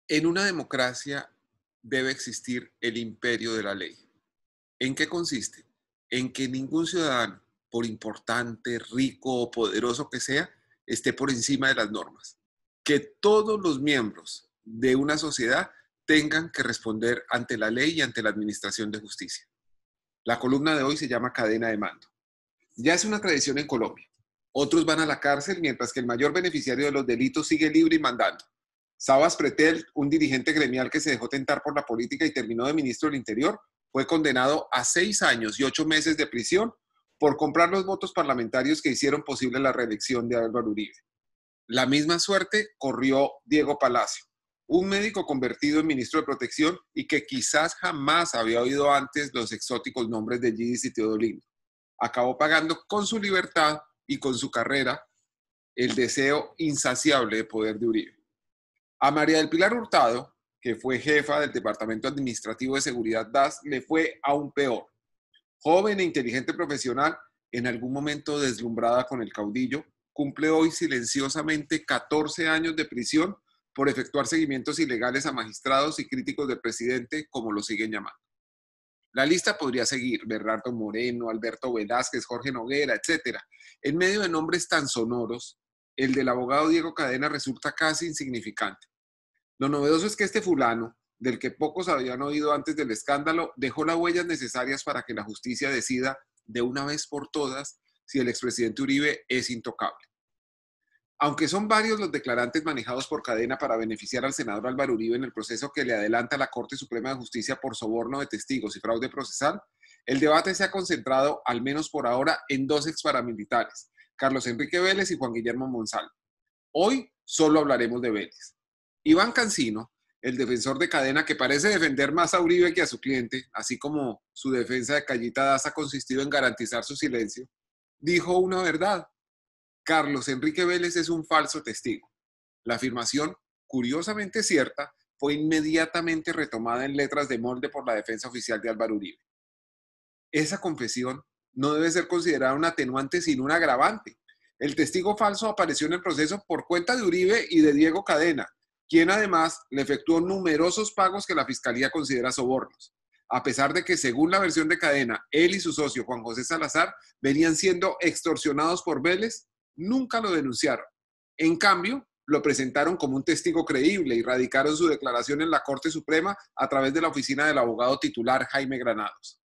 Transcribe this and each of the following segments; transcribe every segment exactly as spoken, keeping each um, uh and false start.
En una democracia debe existir el imperio de la ley. ¿En qué consiste? En que ningún ciudadano, por importante, rico o poderoso que sea, esté por encima de las normas. Que todos los miembros de una sociedad tengan que responder ante la ley y ante la administración de justicia. La columna de hoy se llama Cadena de Mando. Ya es una tradición en Colombia. Otros van a la cárcel mientras que el mayor beneficiario de los delitos sigue libre y mandando. Sabas Pretel, un dirigente gremial que se dejó tentar por la política y terminó de ministro del Interior, fue condenado a seis años y ocho meses de prisión por comprar los votos parlamentarios que hicieron posible la reelección de Álvaro Uribe. La misma suerte corrió Diego Palacio, un médico convertido en ministro de Protección y que quizás jamás había oído antes los exóticos nombres de Yidis y Teodolindo. Acabó pagando con su libertad y con su carrera el deseo insaciable de poder de Uribe. A María del Pilar Hurtado, que fue jefa del Departamento Administrativo de Seguridad D A S, le fue aún peor. Joven e inteligente profesional, en algún momento deslumbrada con el caudillo, cumple hoy silenciosamente catorce años de prisión por efectuar seguimientos ilegales a magistrados y críticos del presidente, como lo siguen llamando. La lista podría seguir: Bernardo Moreno, Alberto Velázquez, Jorge Noguera, etcétera. En medio de nombres tan sonoros, el del abogado Diego Cadena resulta casi insignificante. Lo novedoso es que este fulano, del que pocos habían oído antes del escándalo, dejó las huellas necesarias para que la justicia decida de una vez por todas si el expresidente Uribe es intocable. Aunque son varios los declarantes manejados por Cadena para beneficiar al senador Álvaro Uribe en el proceso que le adelanta la Corte Suprema de Justicia por soborno de testigos y fraude procesal, el debate se ha concentrado, al menos por ahora, en dos exparamilitares, Carlos Enrique Vélez y Juan Guillermo Monsalve. Hoy solo hablaremos de Vélez. Iván Cancino, el defensor de Cadena, que parece defender más a Uribe que a su cliente, así como su defensa de Callita Das ha consistido en garantizar su silencio, dijo una verdad: Carlos Enrique Vélez es un falso testigo. La afirmación, curiosamente cierta, fue inmediatamente retomada en letras de molde por la defensa oficial de Álvaro Uribe. Esa confesión no debe ser considerada un atenuante sino un agravante. El testigo falso apareció en el proceso por cuenta de Uribe y de Diego Cadena, quien además le efectuó numerosos pagos que la Fiscalía considera sobornos, a pesar de que, según la versión de Cadena, él y su socio Juan José Salazar venían siendo extorsionados por Vélez. Nunca lo denunciaron. En cambio, lo presentaron como un testigo creíble y radicaron su declaración en la Corte Suprema a través de la oficina del abogado titular Jaime Granados.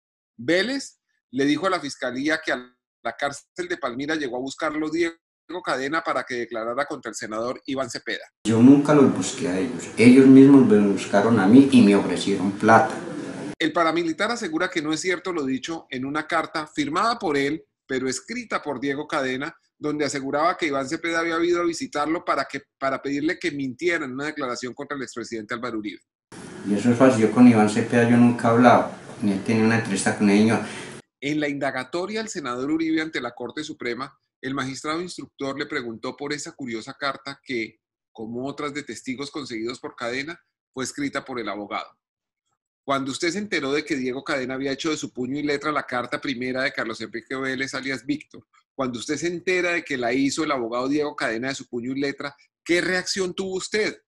Vélez le dijo a la Fiscalía que a la cárcel de Palmira llegó a buscarlo Diego Cadena para que declarara contra el senador Iván Cepeda. Yo nunca los busqué a ellos, ellos mismos me buscaron a mí y me ofrecieron plata. El paramilitar asegura que no es cierto lo dicho en una carta firmada por él, pero escrita por Diego Cadena, donde aseguraba que Iván Cepeda había ido a visitarlo para, que, para pedirle que mintiera en una declaración contra el expresidente Álvaro Uribe. Y eso es fácil, yo con Iván Cepeda yo nunca he hablado, ni he tenido una entrevista con ellos. En la indagatoria al senador Uribe ante la Corte Suprema, el magistrado instructor le preguntó por esa curiosa carta que, como otras de testigos conseguidos por Cadena, fue escrita por el abogado. Cuando usted se enteró de que Diego Cadena había hecho de su puño y letra la carta primera de Carlos Enrique Vélez alias Víctor, cuando usted se entera de que la hizo el abogado Diego Cadena de su puño y letra, ¿qué reacción tuvo usted?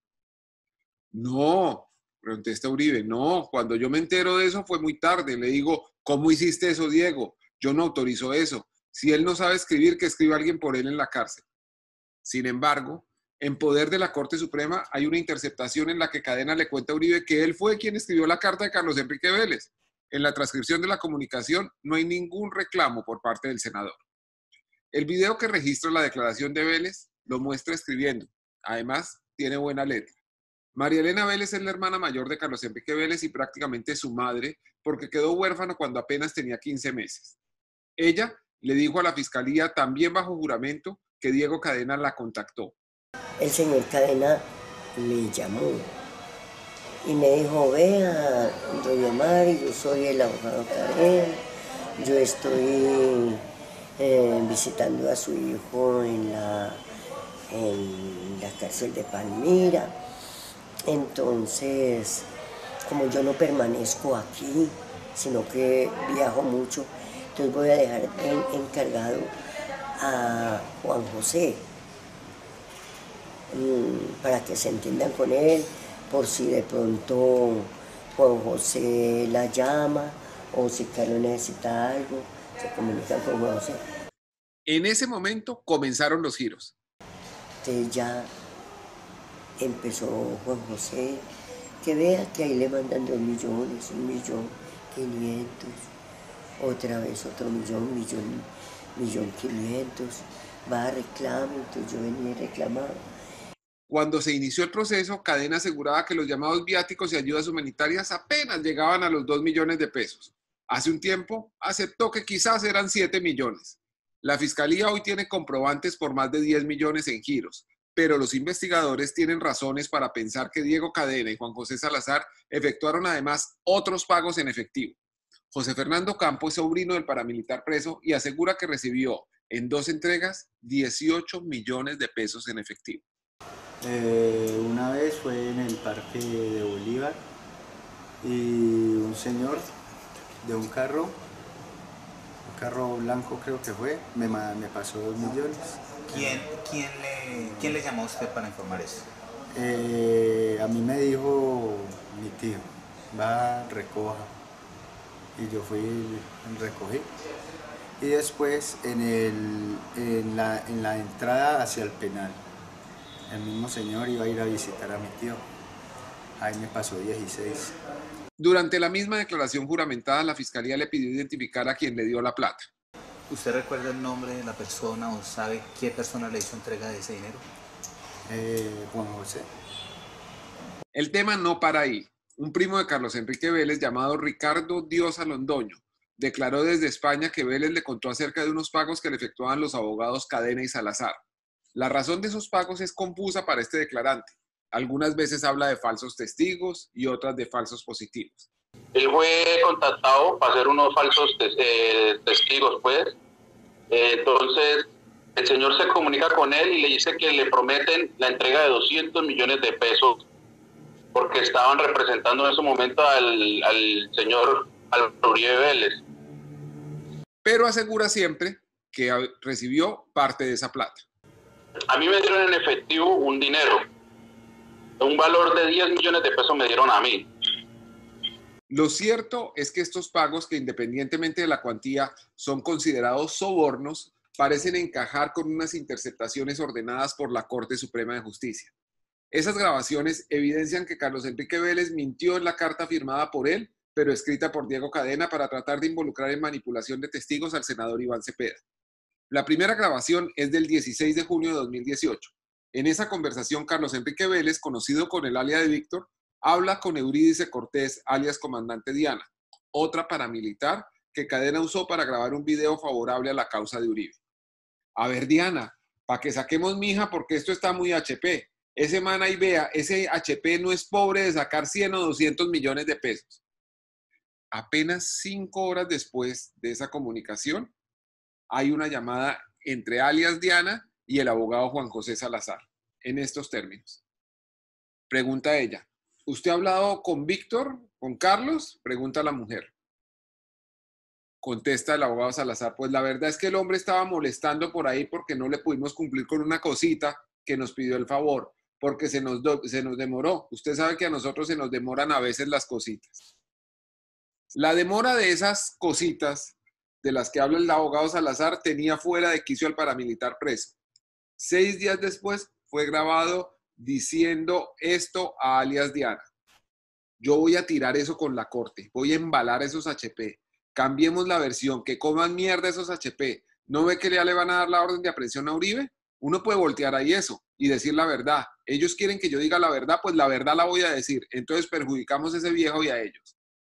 No, contesta Uribe, no, cuando yo me entero de eso fue muy tarde. Le digo, ¿cómo hiciste eso, Diego? Yo no autorizo eso. Si él no sabe escribir, que escriba alguien por él en la cárcel. Sin embargo, en poder de la Corte Suprema hay una interceptación en la que Cadena le cuenta a Uribe que él fue quien escribió la carta de Carlos Enrique Vélez. En la transcripción de la comunicación no hay ningún reclamo por parte del senador. El video que registra la declaración de Vélez lo muestra escribiendo. Además, tiene buena letra. María Elena Vélez es la hermana mayor de Carlos Enrique Vélez y prácticamente su madre, porque quedó huérfano cuando apenas tenía quince meses. Ella le dijo a la Fiscalía, también bajo juramento, que Diego Cadena la contactó. El señor Cadena me llamó y me dijo, vea, doña Mari, yo soy el abogado Cadena, yo estoy eh, visitando a su hijo en la, en la cárcel de Palmira. Entonces, como yo no permanezco aquí, sino que viajo mucho, entonces voy a dejar en, encargado a Juan José, para que se entiendan con él, por si de pronto Juan José la llama o si Carlos necesita algo, se comunican con Juan José. En ese momento comenzaron los giros. Entonces ya empezó Juan José, que vea que ahí le mandan dos millones, un millón quinientos, otra vez otro millón, millón, millón quinientos, va a reclamo, entonces yo venía y reclamaba. Cuando se inició el proceso, Cadena aseguraba que los llamados viáticos y ayudas humanitarias apenas llegaban a los dos millones de pesos. Hace un tiempo aceptó que quizás eran siete millones. La Fiscalía hoy tiene comprobantes por más de diez millones en giros, pero los investigadores tienen razones para pensar que Diego Cadena y Juan José Salazar efectuaron además otros pagos en efectivo. José Fernando Campo es sobrino del paramilitar preso y asegura que recibió en dos entregas dieciocho millones de pesos en efectivo. Eh, una vez fue en el Parque de Bolívar y un señor de un carro, un carro blanco creo que fue, me, me pasó dos millones. ¿Quién, quién, le, ¿Quién le llamó a usted para informar eso? Eh, a mí me dijo mi tío, va, recoja. Y yo fui y recogí. Y después en, el, en, la, en la entrada hacia el penal, el mismo señor iba a ir a visitar a mi tío. Ahí me pasó dieciséis. Durante la misma declaración juramentada, la Fiscalía le pidió identificar a quien le dio la plata. ¿Usted recuerda el nombre de la persona o sabe qué persona le hizo entrega de ese dinero? Eh, Juan José. El tema no para ahí. Un primo de Carlos Enrique Vélez, llamado Ricardo Diosa Londoño, declaró desde España que Vélez le contó acerca de unos pagos que le efectuaban los abogados Cadena y Salazar. La razón de esos pagos es confusa para este declarante. Algunas veces habla de falsos testigos y otras de falsos positivos. Él fue contactado para hacer unos falsos tes eh, testigos, pues. Eh, entonces, el señor se comunica con él y le dice que le prometen la entrega de doscientos millones de pesos porque estaban representando en ese momento al, al señor Álvaro Uribe Vélez. Pero asegura siempre que recibió parte de esa plata. A mí me dieron en efectivo un dinero. Un valor de diez millones de pesos me dieron a mí. Lo cierto es que estos pagos, que independientemente de la cuantía son considerados sobornos, parecen encajar con unas interceptaciones ordenadas por la Corte Suprema de Justicia. Esas grabaciones evidencian que Carlos Enrique Vélez mintió en la carta firmada por él, pero escrita por Diego Cadena para tratar de involucrar en manipulación de testigos al senador Iván Cepeda. La primera grabación es del dieciséis de junio de dos mil dieciocho. En esa conversación, Carlos Enrique Vélez, conocido con el alias de Víctor, habla con Eurídice Cortés, alias Comandante Diana, otra paramilitar que Cadena usó para grabar un video favorable a la causa de Uribe. A ver, Diana, para que saquemos mija, porque esto está muy H P. Ese man ahí vea, ese H P no es pobre de sacar cien o doscientos millones de pesos. Apenas cinco horas después de esa comunicación, hay una llamada entre alias Diana y el abogado Juan José Salazar, en estos términos. Pregunta ella, ¿usted ha hablado con Víctor, con Carlos? Pregunta la mujer. Contesta el abogado Salazar, pues la verdad es que el hombre estaba molestando por ahí porque no le pudimos cumplir con una cosita que nos pidió el favor, porque se nos, do, se nos demoró. Usted sabe que a nosotros se nos demoran a veces las cositas. La demora de esas cositas de las que habla el abogado Salazar tenía fuera de quicio al paramilitar preso. Seis días después fue grabado diciendo esto a alias Diana. Yo voy a tirar eso con la corte, voy a embalar esos H P. Cambiemos la versión, que coman mierda esos H P. ¿No ve que ya le van a dar la orden de aprehensión a Uribe? Uno puede voltear ahí eso y decir la verdad. Ellos quieren que yo diga la verdad, pues la verdad la voy a decir. Entonces perjudicamos a ese viejo y a ellos.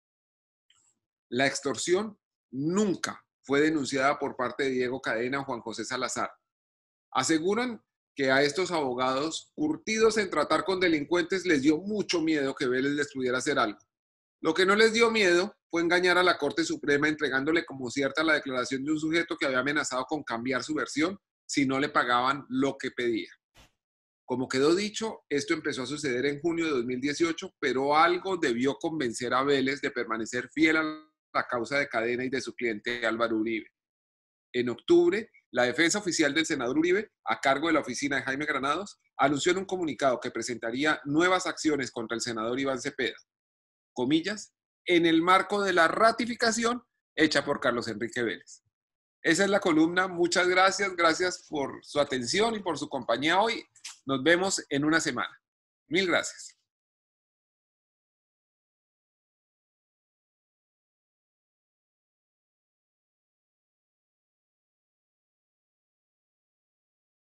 La extorsión nunca fue denunciada por parte de Diego Cadena o Juan José Salazar. Aseguran que a estos abogados, curtidos en tratar con delincuentes, les dio mucho miedo que Vélez les pudiera hacer algo. Lo que no les dio miedo fue engañar a la Corte Suprema entregándole como cierta la declaración de un sujeto que había amenazado con cambiar su versión si no le pagaban lo que pedía. Como quedó dicho, esto empezó a suceder en junio de dos mil dieciocho, pero algo debió convencer a Vélez de permanecer fiel a la causa de Cadena y de su cliente Álvaro Uribe. en octubre, la defensa oficial del senador Uribe, a cargo de la oficina de Jaime Granados, anunció en un comunicado que presentaría nuevas acciones contra el senador Iván Cepeda, comillas, en el marco de la ratificación hecha por Carlos Enrique Vélez. Esa es la columna. Muchas gracias. Gracias por su atención y por su compañía hoy. Nos vemos en una semana. Mil gracias.